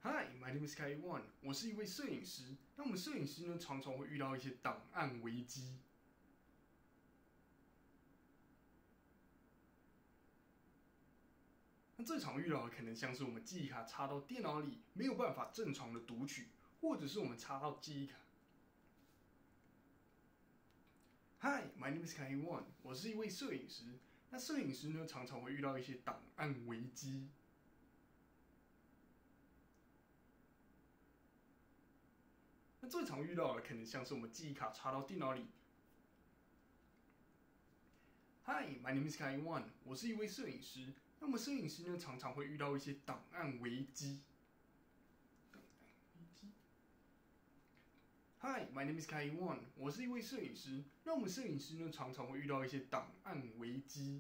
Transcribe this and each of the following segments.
Hi, my name is Kai One。我是一位摄影师。那我们摄影师呢，常常会遇到一些档案危机。那最常遇到的可能像是我们记忆卡插到电脑里，没有办法正常的读取，或者是我们插到记忆卡。Hi, my name is Kai One。我是一位摄影师。那摄影师呢，常常会遇到一些档案危机。那最常遇到的可能像是我们记忆卡插到电脑里。Hi, my name is Kai One。我是一位摄影师。那么摄影师呢，常常会遇到一些档案危机。Hi, my name is Kai One。我是一位摄影师。那我们摄影师呢，常常会遇到一些档案危机。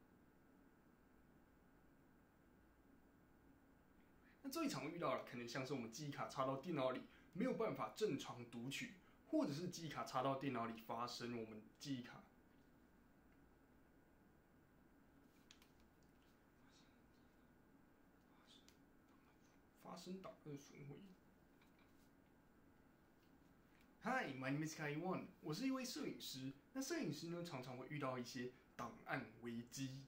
那最常遇到的可能像是我们记忆卡插到电脑里，没有办法正常读取，或者是记忆卡插到电脑里发生我们记忆卡发生档案损毁。Hi, my name is Kai One。我是一位摄影师。那摄影师呢，常常会遇到一些档案危机。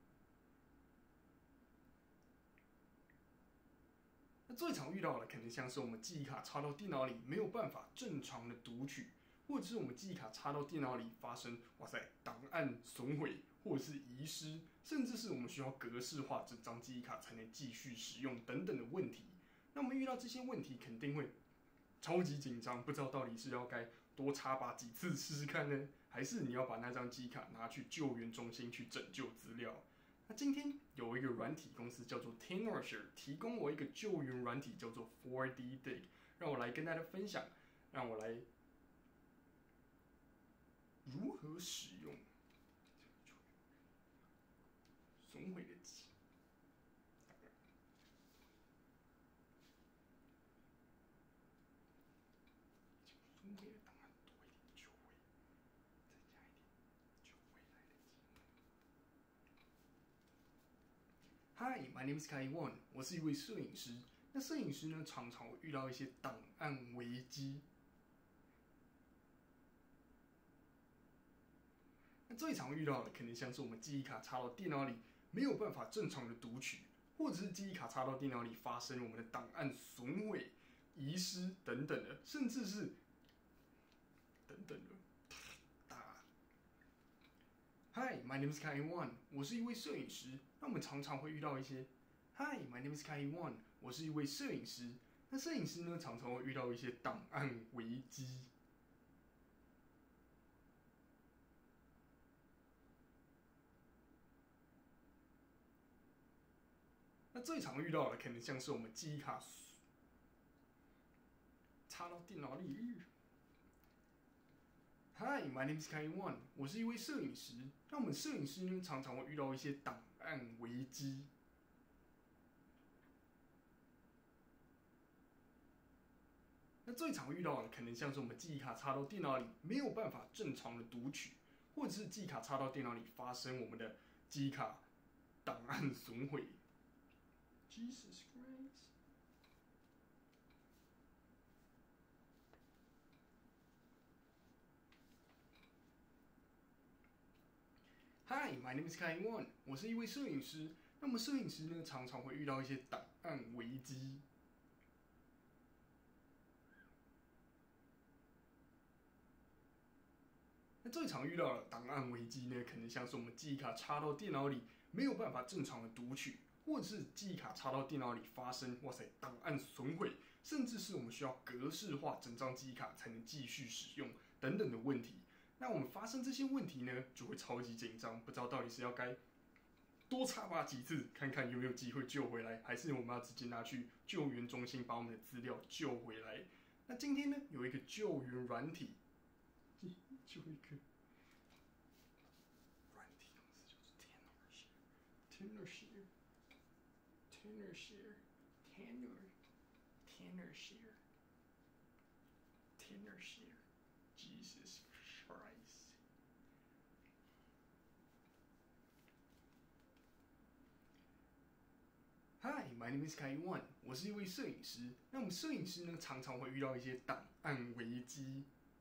那最常遇到的可能像是我们记忆卡插到电脑里，没有办法正常的读取，或者是我们记忆卡插到电脑里发生档案损毁或者是遗失，甚至是我们需要格式化整张记忆卡才能继续使用等等的问题。那我们遇到这些问题，肯定会超级紧张，不知道到底是要该多插拔几次试试看呢，还是你要把那张记忆卡拿去救援中心去拯救资料？那今天有一个软体公司叫做 Tenorshare， 提供我一个救援软体叫做 4D Dig， 让我来跟大家分享，让我来如何使用损毁的记忆。损毁的档案多一点就会增加一点救回来的机会。Hi, my name is Kai One。我是一位摄影师。那摄影师呢，常常会遇到一些档案危机。那最常遇到的可能像是我们记忆卡插到电脑里，没有办法正常的读取，或者是记忆卡插到电脑里发生我们的档案损毁、遗失等等的，甚至是等等的。Hi, my name is Kai One。我是一位摄影师。那我们常常会遇到一些 Hi, my name is Kai One。我是一位摄影师。那摄影师呢，常常会遇到一些档案危机。那最常遇到的可能像是我们记忆卡插到电脑里。Hi, my name is Kai One。我是一位摄影师。那我们摄影师呢，常常会遇到一些档案危机。那最常遇到的可能像是我们记忆卡插到电脑里，没有办法正常的读取，或者是记忆卡插到电脑里发生我们的记忆卡档案损毁。Jesus Christ。Hi, my name is Kai One。我是一位摄影师。那么摄影师呢，常常会遇到一些档案危机。那最常遇到的档案危机呢，可能像是我们记忆卡插到电脑里，没有办法正常的读取，或者是记忆卡插到电脑里发生档案损毁，甚至是我们需要格式化整张记忆卡才能继续使用等等的问题。那我们发生这些问题呢，就会超级紧张，不知道到底是要该多插拔几次，看看有没有机会救回来，还是我们要直接拿去救援中心把我们的资料救回来。那今天呢，有一个救援软体，就一个软体公司就是 Tenorshare。Jesus Christ。Hi, my my name is Kai Wan， 我是一位摄影师。那我们摄影师呢，常常会遇到一些档案危机。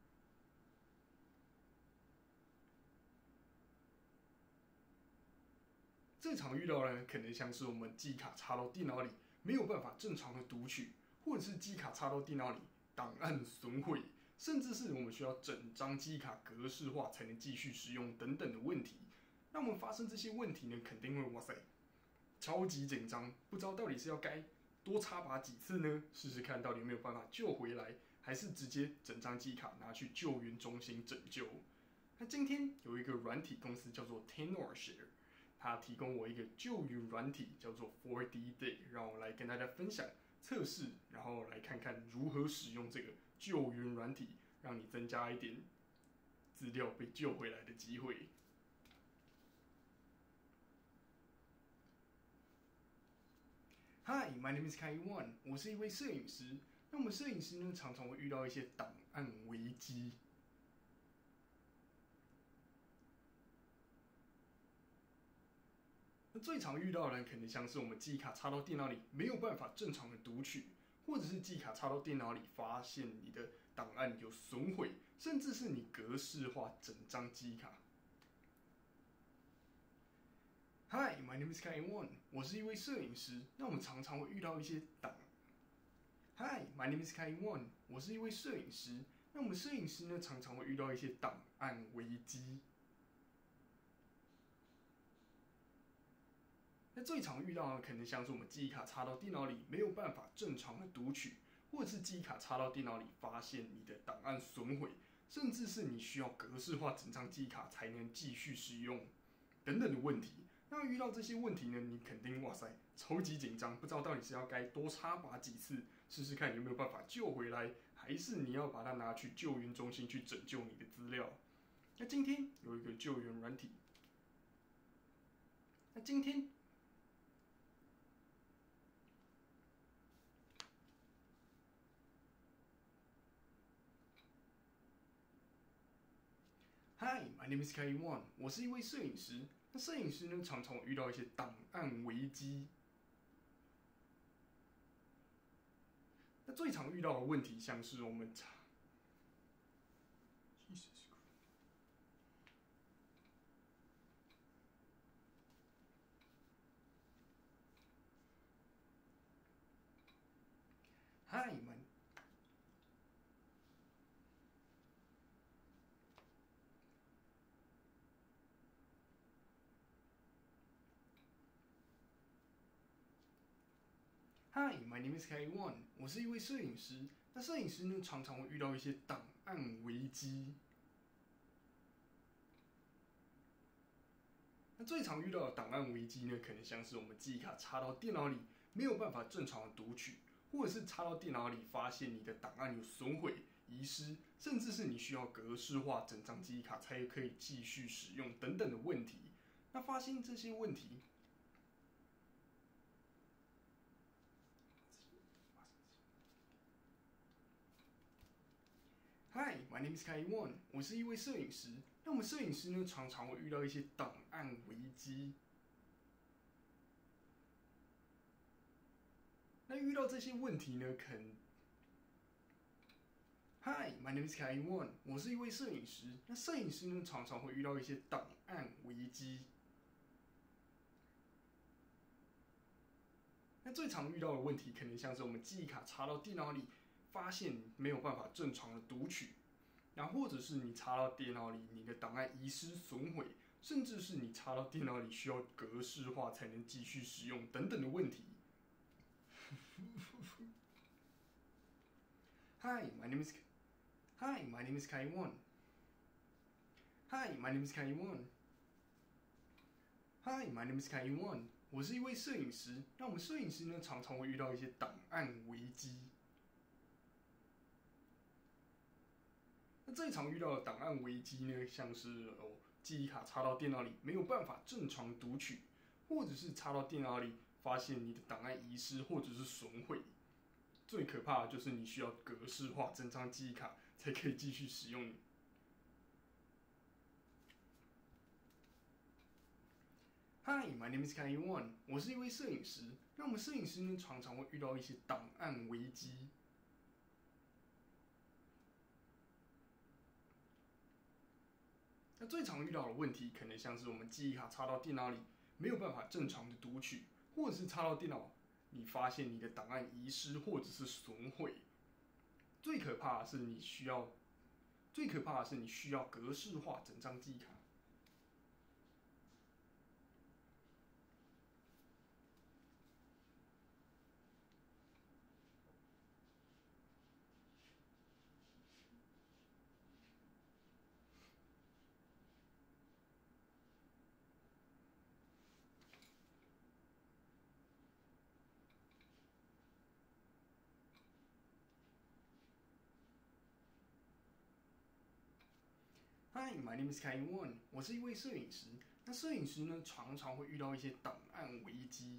最常遇到的呢，可能像是我们记忆卡插到电脑里，没有办法正常的读取，或者是记忆卡插到电脑里，档案损毁，甚至是我们需要整张记忆卡格式化才能继续使用等等的问题。那我们发生这些问题呢，肯定会哇塞，超级紧张，不知道到底是要该多插拔几次呢？试试看到底有没有办法救回来，还是直接整张记忆卡拿去救援中心拯救？那今天有一个软体公司叫做 Tenorshare， 它提供我一个救援软体叫做 4D Day， 让我来跟大家分享测试，然后来看看如何使用这个救援软体，让你增加一点资料被救回来的机会。Hi, my name is Kai Wan， 我是一位摄影师。那我们摄影师呢，常常会遇到一些档案危机。那最常遇到的可能像是我们记忆卡插到电脑里没有办法正常的读取，或者是记忆卡插到电脑里发现你的档案有损毁，甚至是你格式化整张记忆卡。Hi, my name is Kai Wan， 我是一位摄影师。那我们常常会遇到一些Hi, my name is Kai Wan， 我是一位摄影师。那我们摄影师呢，常常会遇到一些档案危机。那最常遇到的可能像是我们记忆卡插到电脑里没有办法正常的读取，或者是记忆卡插到电脑里发现你的档案损毁，甚至是你需要格式化整张记忆卡才能继续使用等等的问题。那遇到这些问题呢，你肯定哇塞超级紧张，不知道到底是要该多插拔几次，试试看有没有办法救回来，还是你要把它拿去救援中心去拯救你的资料。那今天有一个救援软体，那今天Hi, my name is Kai Wan， 我是一位摄影师。那摄影师呢，常常遇到一些档案危机。那最常遇到的问题，像是我们Hi, my Hi, my name is Kai Wan， 我是一位摄影师。那摄影师呢，常常会遇到一些档案危机。那最常遇到的档案危机呢，可能像是我们记忆卡插到电脑里没有办法正常的读取，或者是插到电脑里发现你的档案有损毁、遗失，甚至是你需要格式化整张记忆卡才可以继续使用等等的问题。那发现这些问题。Hi, my name is Kai Wan， 我是一位摄影师。那我们摄影师呢，常常会遇到一些档案危机。那遇到这些问题呢，Hi, my name is Kai Wan， 我是一位摄影师。那摄影师呢，常常会遇到一些档案危机。那最常遇到的问题，可能像是我们记忆卡插到电脑里，发现没有办法正常的读取，然后或者是你插到电脑里，你的档案遗失损毁，甚至是你插到电脑里需要格式化才能继续使用等等的问题。Hi, my name is Kai Wan. Hi, my name is Kai Wan. Hi, my name is Kai Wan. 我是一位摄影师。那我们摄影师呢，常常会遇到一些档案危机。那最常遇到的档案危机呢，像是记忆卡插到电脑里没有办法正常读取，或者是插到电脑里发现你的档案遗失或者是损毁。最可怕的就是你需要格式化整张记忆卡才可以继续使用。 Hi, my name is Kai One。我是一位摄影师。那我们摄影师呢，常常会遇到一些档案危机。那最常遇到的问题，可能像是我们记忆卡插到电脑里，没有办法正常的读取，或者是插到电脑，你发现你的档案遗失或者是损毁。最可怕的是你需要格式化整张记忆卡。Hi, my name is Kai One。我是一位摄影师。那摄影师呢，常常会遇到一些档案危机。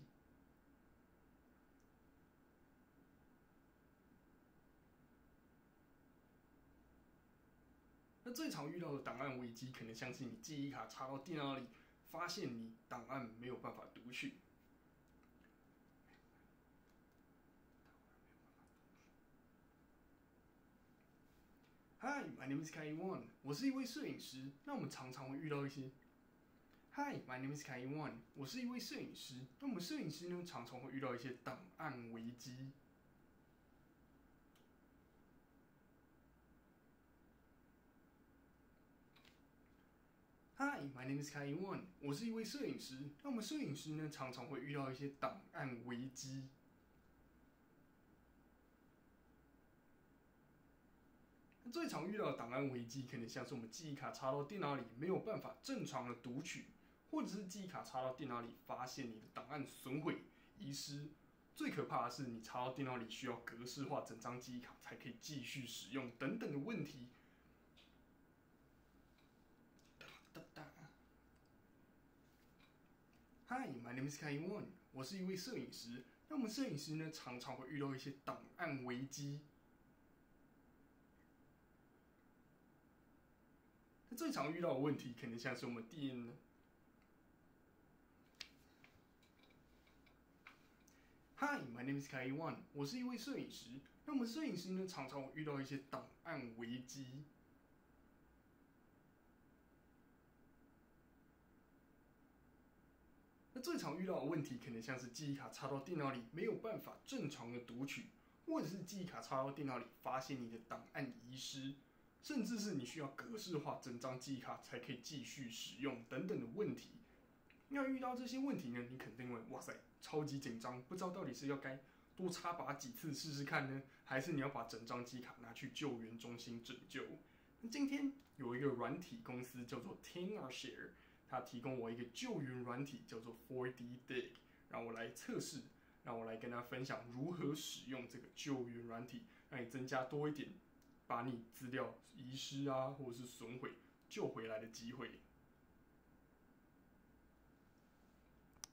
那最常遇到的档案危机，可能像是你记忆卡插到电脑里，发现你档案没有办法读取。Hi, my name is Kai One。我是一位摄影师。那我们常常会遇到一些 Hi, my name is Kai One。我是一位摄影师。那我们摄影师呢，常常会遇到一些档案危机。Hi, my name is Kai One。我是一位摄影师。那我们摄影师呢，常常会遇到一些档案危机。最常遇到的档案危机，可能像是我们记忆卡插到电脑里没有办法正常的读取，或者是记忆卡插到电脑里发现你的档案损毁、遗失。最可怕的是，你插到电脑里需要格式化整张记忆卡才可以继续使用等等的问题。Hi, my name is Kai One。我是一位摄影师。那我们摄影师呢，常常会遇到一些档案危机。最常遇到的问题，可能像是我们Hi, my name is Kai One。我是一位摄影师。那我们摄影师呢，常常会遇到一些档案危机。那最常遇到的问题，可能像是记忆卡插到电脑里没有办法正常的读取，或者是记忆卡插到电脑里发现你的档案遗失，甚至是你需要格式化整张记忆卡才可以继续使用等等的问题。要遇到这些问题呢，你肯定会哇塞，超级紧张，不知道到底是要该多插拔几次试试看呢，还是你要把整张机卡拿去救援中心拯救？那今天有一个软体公司叫做 Tenorshare， 它提供我一个救援软体叫做 4D Dig， 让我来测试，让我来跟大家分享如何使用这个救援软体，让你增加多一点把你资料遗失啊或者是损毁救回来的机会。